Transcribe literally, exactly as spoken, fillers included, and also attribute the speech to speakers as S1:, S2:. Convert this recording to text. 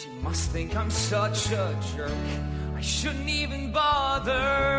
S1: She must think I'm such a jerk. I shouldn't even bother.